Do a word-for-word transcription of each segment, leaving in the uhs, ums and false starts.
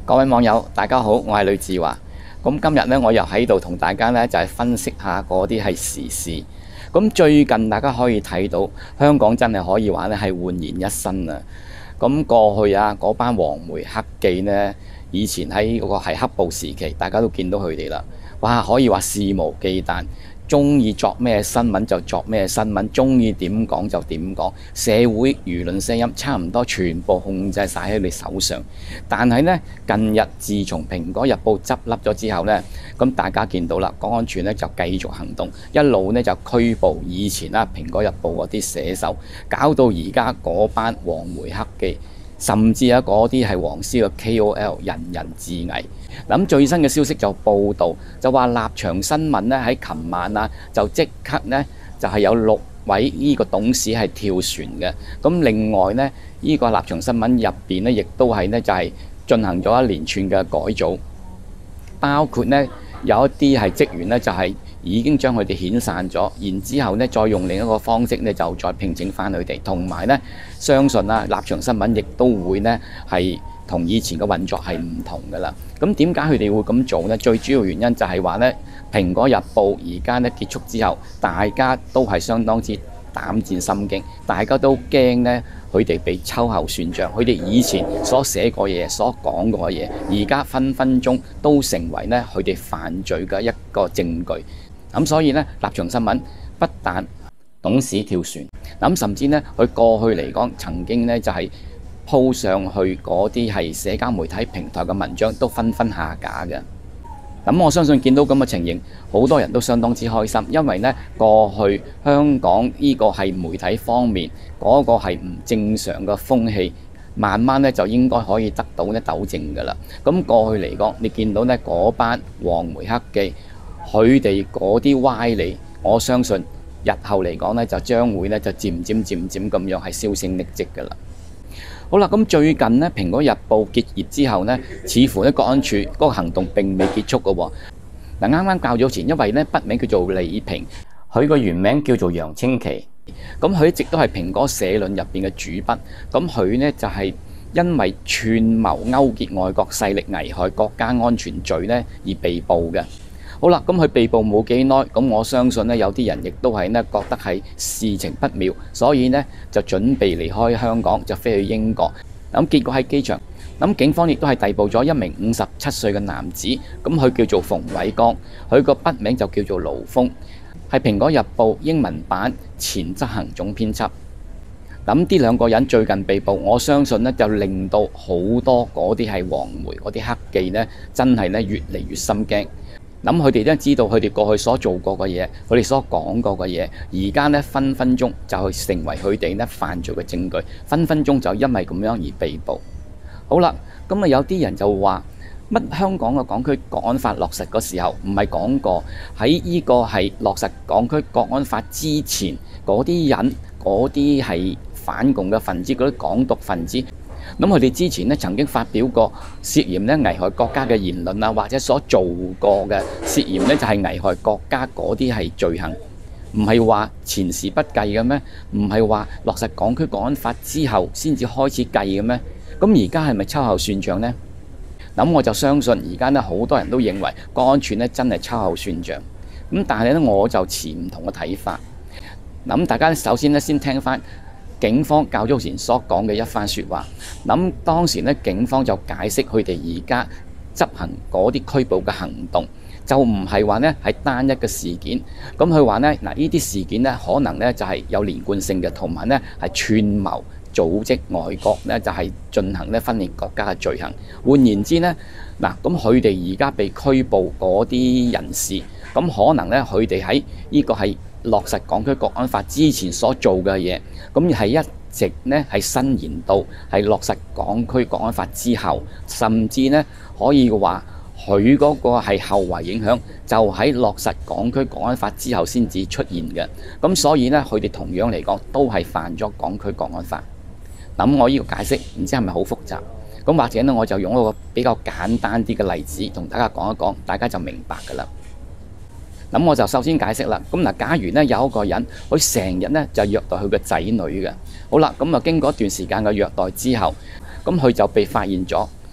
各位網友，大家好，我係呂志華。咁今日咧，我又喺度同大家咧就係分析下嗰啲係時事。咁最近大家可以睇到，香港真係可以話咧係煥然一新啊！咁過去啊，嗰班黃媒黑記呢，以前喺嗰個係黑暴時期，大家都見到佢哋啦。哇，可以話肆無忌憚。中意作咩新聞就作咩新聞，中意點講就點講，社會輿論聲音差唔多全部控制晒喺你手上。但係呢，近日自從《蘋果日報》執笠咗之後呢，咁大家見到啦，國安處呢就繼續行動，一路呢就拘捕以前啦《蘋果日報》嗰啲寫手，搞到而家嗰班黃媒黑記，甚至啊嗰啲係黃絲嘅 K O L 人人自危。咁最新嘅消息就報道，就話立場新聞咧喺琴晚啊，就即刻呢，就係有六位呢個董事係跳船嘅。咁另外呢，呢個立場新聞入邊呢，亦都係呢，就係進行咗一連串嘅改組，包括呢，有一啲係職員呢，就係已經將佢哋遣散咗，然之後呢，再用另一個方式呢，就再聘請翻佢哋，同埋呢，相信啊立場新聞亦都會呢，係同以前嘅運作係唔同㗎啦。咁點解佢哋會咁做呢？最主要原因就係話呢，《蘋果日報》而家呢結束之後，大家都係相當之膽戰心驚，大家都驚呢，佢哋被秋後算賬。佢哋以前所寫過嘢、所講過嘅嘢，而家分分鐘都成為呢佢哋犯罪嘅一個證據。咁所以呢，立場新聞不但董事跳船，咁甚至呢，佢過去嚟講曾經呢就係鋪上去嗰啲係社交媒體平台嘅文章都紛紛下架嘅。咁我相信見到咁嘅情形，好多人都相當之開心，因為呢過去香港呢個係媒體方面嗰個係唔正常嘅風氣，慢慢呢就應該可以得到呢糾正㗎啦。咁過去嚟講，你見到呢嗰班黃媒黑記，佢哋嗰啲歪理，我相信日後嚟講呢，就將會呢就漸漸漸漸咁樣係銷聲匿跡㗎啦。好啦，咁最近呢，《蘋果日報》結業之後呢，似乎呢國安處嗰個行動並未結束嘅喎。嗱，啱啱較早前，因為呢筆名叫做李平，佢個原名叫做楊清奇，咁佢一直都係蘋果社論入邊嘅主筆。咁佢呢就係因為串謀勾結外國勢力危害國家安全罪呢而被捕嘅。好啦，咁佢被捕冇幾耐，咁我相信呢有啲人亦都係呢覺得係事情不妙，所以呢就準備離開香港，就飛去英國。咁結果喺機場，咁警方亦都係逮捕咗一名五十七歲嘅男子，咁佢叫做馮偉剛，佢個筆名就叫做盧峰，係《蘋果日報》英文版前執行總編輯。咁呢兩個人最近被捕，我相信呢就令到好多嗰啲係黃媒嗰啲黑記呢，真係呢越嚟越心驚。咁佢哋都知道佢哋過去所做過嘅嘢，佢哋所講過嘅嘢，而家呢分分鐘就去成為佢哋呢犯罪嘅證據，分分鐘就因為咁樣而被捕。好啦，咁啊有啲人就話乜香港嘅港區國安法落實嗰時候，唔係講過喺呢個係落實港區國安法之前，嗰啲人嗰啲係反共嘅分子，嗰啲港獨分子。咁佢哋之前呢曾經發表過涉嫌呢危害國家嘅言論啊，或者所做過嘅涉嫌呢就係危害國家嗰啲係罪行，唔係話前時不計嘅咩？唔係話落實港區國安法之後先至開始計嘅咩？咁而家係咪秋後算賬呢？咁我就相信而家呢好多人都認為國安處呢真係秋後算賬，咁但係呢我就持唔同嘅睇法。咁大家首先呢先聽翻警方較早前所講嘅一番説話。咁當時呢，警方就解釋佢哋而家執行嗰啲拘捕嘅行動，就唔係話呢係單一嘅事件。咁佢話呢，嗱呢啲事件呢，可能呢就係有連貫性嘅，同埋呢係串謀組織外國呢就係進行呢分裂國家嘅罪行。換言之呢，嗱咁佢哋而家被拘捕嗰啲人士，咁可能呢，佢哋喺呢個係落實港區國安法之前所做嘅嘢，咁係一直呢係伸延到係落實港區國安法之後，甚至呢可以話佢嗰個係後遺影響，就喺落實港區國安法之後先至出現嘅。咁所以呢，佢哋同樣嚟講都係犯咗港區國安法。咁我呢個解釋唔知係咪好複雜？咁或者呢，我就用一個比較簡單啲嘅例子同大家講一講，大家就明白㗎啦。咁我就首先解釋啦。咁嗱，假如呢有一個人，佢成日呢就虐待佢嘅仔女嘅。好啦，咁啊經過一段時間嘅虐待之後，咁佢就被發現咗，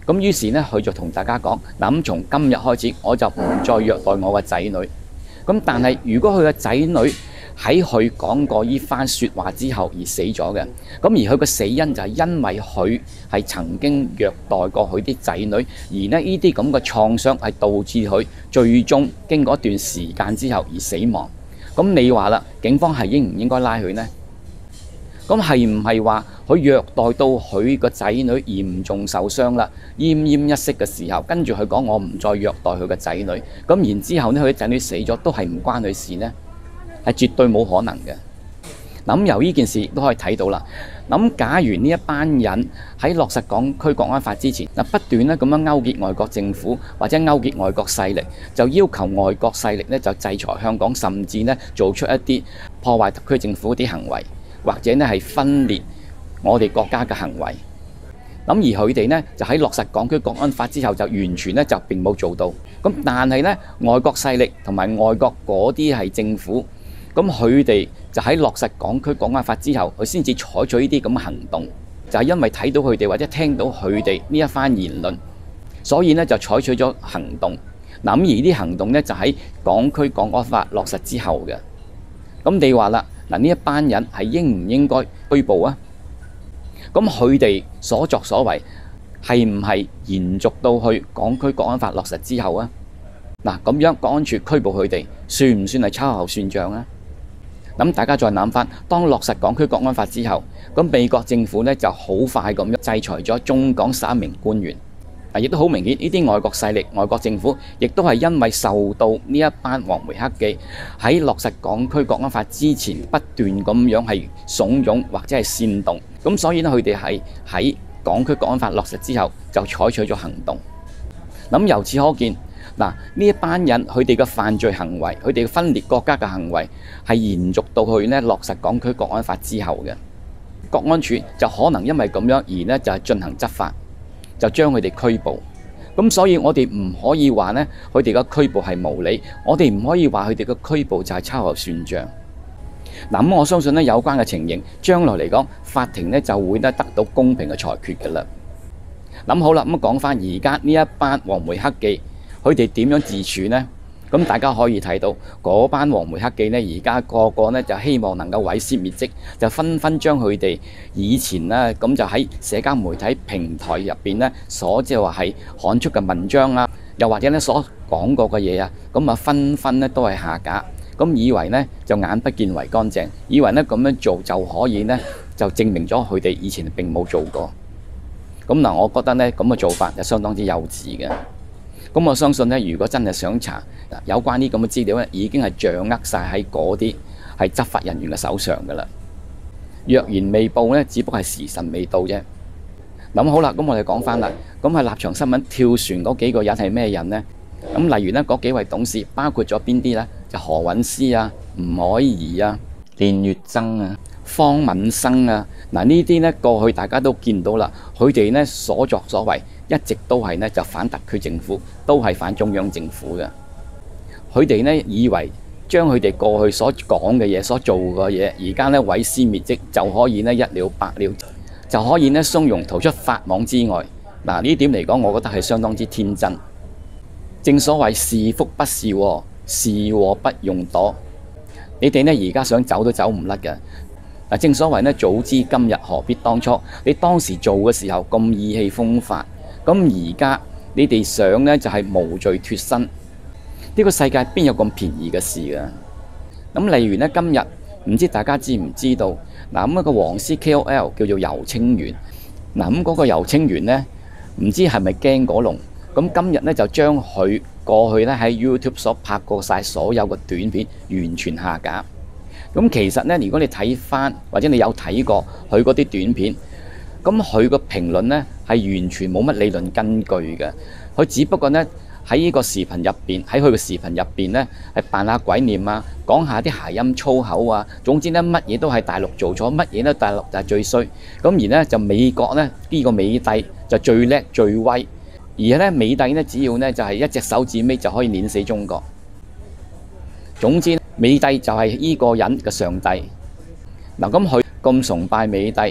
咁於是呢，佢就同大家講：嗱，咁從今日開始，我就唔再虐待我嘅仔女。咁但係如果佢嘅仔女喺佢講過呢番説話之後而死咗嘅，咁而佢嘅死因就係因為佢係曾經虐待過佢啲仔女，而呢呢啲咁嘅創傷係導致佢最終經過一段時間之後而死亡。咁你話啦，警方係應唔應該拉佢呢？咁係唔係話佢虐待到佢個仔女嚴重受傷啦，奄奄一息嘅時候，跟住佢講我唔再虐待佢個仔女，咁然之後呢，佢啲仔女死咗都係唔關佢事呢？係絕對冇可能嘅。咁由呢件事都可以睇到啦。咁假如呢一班人喺落實港區國安法之前，嗱不斷咧咁樣勾結外國政府或者勾結外國勢力，就要求外國勢力咧就制裁香港，甚至咧做出一啲破壞特區政府啲行為，或者咧係分裂我哋國家嘅行為。咁而佢哋呢，就喺落實港區國安法之後，就完全咧就並冇做到。咁但係呢，外國勢力同埋外國嗰啲係政府。咁佢哋就喺落實港區國安法之後，佢先至採取呢啲咁嘅行動，就係因為睇到佢哋或者聽到佢哋呢一番言論，所以呢就採取咗行動。嗱咁而啲行動呢，就喺港區國安法落實之後嘅。咁你話啦，嗱呢一班人係應唔應該拘捕啊？咁佢哋所作所為係唔係延續到去港區國安法落實之後啊？嗱咁樣國安處拘捕佢哋，算唔算係秋後算賬啊？咁大家再諗翻，當落實港區國安法之後，咁美國政府呢就好快咁樣制裁咗中港十一名官員，嗱亦都好明顯，呢啲外國勢力、外國政府亦都係因為受到呢一班黃梅黑記喺落實港區國安法之前不斷咁樣係慫恿或者係煽動，咁所以呢，佢哋係喺港區國安法落實之後就採取咗行動。咁由此可見。嗱，呢一班人佢哋嘅犯罪行為，佢哋嘅分裂國家嘅行為係延續到去呢落實港區國安法之後嘅，國安處就可能因為咁樣而呢就係進行執法，就將佢哋拘捕。咁所以我哋唔可以話呢，佢哋嘅拘捕係無理，我哋唔可以話佢哋嘅拘捕就係秋後算賬。嗱咁我相信呢有關嘅情形，將來嚟講法庭呢就會呢得到公平嘅裁決嘅啦。諗好啦，咁講翻而家呢一班黃梅黑記。佢哋點樣自處呢？咁大家可以睇到嗰班黃梅黑記呢，而家個個呢就希望能夠毀屍滅跡，就紛紛將佢哋以前呢咁就喺社交媒體平台入邊呢所即係話係刊出嘅文章啊，又或者呢所講過嘅嘢啊，咁啊紛紛呢都係下架，咁以為呢就眼不見為乾淨，以為呢咁樣做就可以呢就證明咗佢哋以前並冇做過。咁嗱，我覺得呢咁嘅做法就相當之幼稚嘅。咁我相信呢，如果真係想查有關啲咁嘅資料呢，已經係掌握晒喺嗰啲係執法人員嘅手上噶啦。若然未報呢，只不過係時辰未到啫。諗好啦，咁我哋講翻啦。咁係立場新聞跳船嗰幾個人係咩人呢？咁例如呢，嗰幾位董事包括咗邊啲呢？就何韻詩啊、吳靄儀啊、練乙錚啊、方敏生啊。嗱呢啲呢，過去大家都見到啦，佢哋呢所作所為。一直都係呢，就反特區政府，都係反中央政府嘅。佢哋呢以為將佢哋過去所講嘅嘢、所做嘅嘢，而家呢毀屍滅跡就可以呢一了百了，就可以呢從容逃出法網之外。嗱呢點嚟講，我覺得係相當之天真。正所謂是福不是禍，是禍不用躲。你哋呢而家想走都走唔甩嘅。嗱，正所謂呢早知今日何必當初。你當時做嘅時候咁意氣風發。咁而家你哋想呢，就係無罪脫身，呢個世界邊有咁便宜嘅事㗎？咁例如呢，今日唔知大家知唔知道嗱，咁一個黃絲 K O L 叫做游清源。嗱，咁嗰個游清源呢，唔知係咪驚過龍？咁今日呢，就將佢過去呢喺 YouTube 所拍過晒所有嘅短片完全下架。咁其實呢，如果你睇翻或者你有睇過佢嗰啲短片，咁佢個評論呢係完全冇乜理論根據嘅，佢只不過呢喺呢個視頻入邊，喺佢個視頻入邊呢係扮下鬼念啊，講下啲諧音粗口啊，總之呢乜嘢都係大陸做錯，乜嘢都大陸就係最衰。咁而呢就美國呢呢個美帝就最叻最威，而呢美帝呢只要呢就係一隻手指尾就可以碾死中國。總之美帝就係呢個人嘅上帝。嗱，咁佢咁崇拜美帝。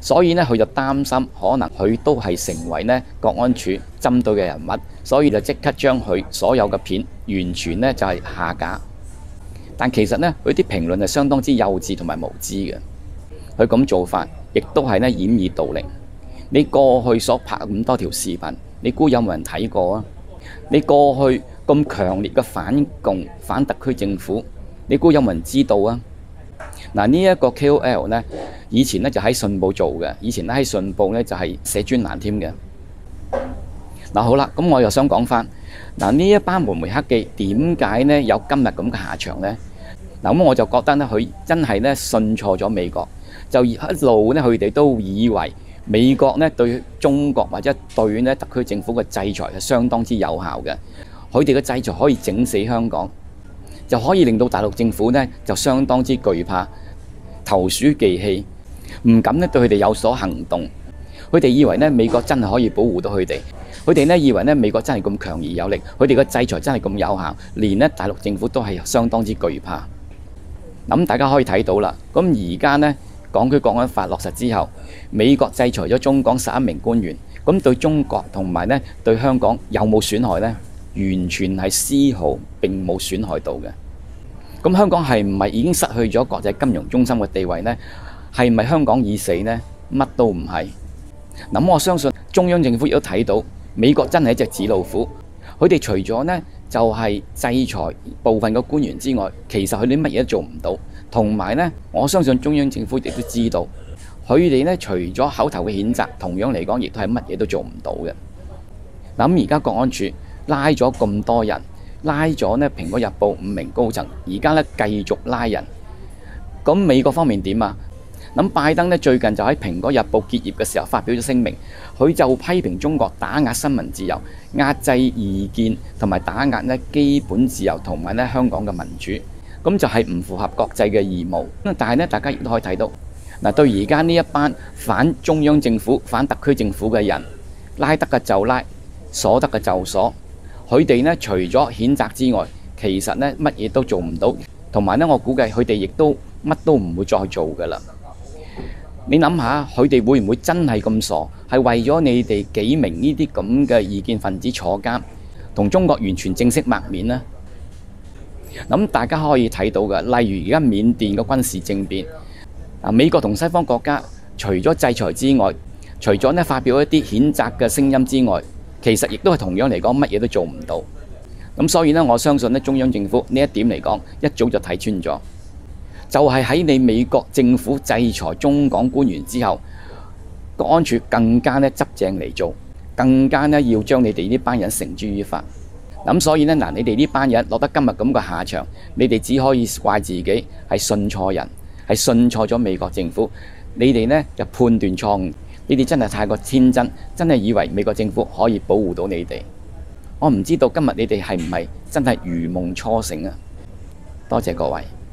所以呢，佢就擔心可能佢都係成為呢國安處針對嘅人物，所以就即刻將佢所有嘅片完全呢就係下架。但其實呢，佢啲評論係相當之幼稚同埋無知嘅。佢咁做法亦都係呢掩耳盜鈴。你過去所拍咁多條視頻，你估有冇人睇過啊？你過去咁強烈嘅反共反特區政府，你估有冇人知道啊？嗱，呢一個 K O L 呢，以前呢就喺信報做嘅，以前咧喺信報呢就係寫專欄添嘅。嗱，好啦，咁我又想講翻嗱，呢一班蒙昧克記點解呢有今日咁嘅下場呢？嗱，咁我就覺得呢，佢真係呢信錯咗美國，就一路呢，佢哋都以為美國呢對中國或者對呢特區政府嘅制裁係相當之有效嘅，佢哋嘅制裁可以整死香港，就可以令到大陸政府呢就相當之懼怕，投鼠忌器，唔敢呢對佢哋有所行動。佢哋以為呢美國真係可以保護到佢哋，佢哋呢以為呢美國真係咁強而有力，佢哋嘅制裁真係咁有效，連呢大陸政府都係相當之懼怕。咁大家可以睇到啦，咁而家呢港區國安法落實之後，美國制裁咗中港十一名官員，咁對中國同埋呢對香港有冇損害呢？完全係絲毫並冇損害到嘅。咁香港係唔係已經失去咗國際金融中心嘅地位呢？係咪香港已死呢？乜都唔係。咁我相信中央政府亦都睇到美國真係一隻紙老虎。佢哋除咗呢就係制裁部分嘅官員之外，其實佢哋乜嘢都做唔到。同埋呢，我相信中央政府亦都知道，佢哋呢除咗口頭嘅譴責，同樣嚟講亦都係乜嘢都做唔到嘅。咁而家國安處拉咗咁多人，拉咗呢《蘋果日報》五名高層，而家呢繼續拉人。咁美國方面點啊？咁拜登呢最近就喺《蘋果日報》結業嘅時候發表咗聲明，佢就批評中國打壓新聞自由、壓制異見同埋打壓呢基本自由同埋呢香港嘅民主，咁就係唔符合國際嘅義務。但係呢，大家亦都可以睇到，嗱，對而家呢一班反中央政府、反特區政府嘅人，拉得嘅就拉，鎖得嘅就鎖。佢哋呢除咗譴責之外，其實呢乜嘢都做唔到，同埋呢我估計佢哋亦都乜都唔會再做噶啦。你諗下，佢哋會唔會真係咁傻，係為咗你哋幾名呢啲咁嘅異見分子坐監，同中國完全正式抹面呢？咁大家可以睇到嘅，例如而家緬甸嘅軍事政變，啊，美國同西方國家除咗制裁之外，除咗呢發表一啲譴責嘅聲音之外，其實亦都係同樣嚟講乜嘢都做唔到。咁所以呢，我相信呢中央政府呢一點嚟講，一早就睇穿咗。就係喺你美國政府制裁中港官員之後，國安處更加呢執正嚟做，更加呢要將你哋呢班人繩之於法。咁所以呢，嗱，你哋呢班人落得今日咁嘅下場，你哋只可以怪自己係信錯人，係信錯咗美國政府。你哋呢就判斷錯誤，你哋真係太過天真，真係以為美國政府可以保護到你哋。我唔知道今日你哋係唔係真係如夢初醒啊！多謝各位。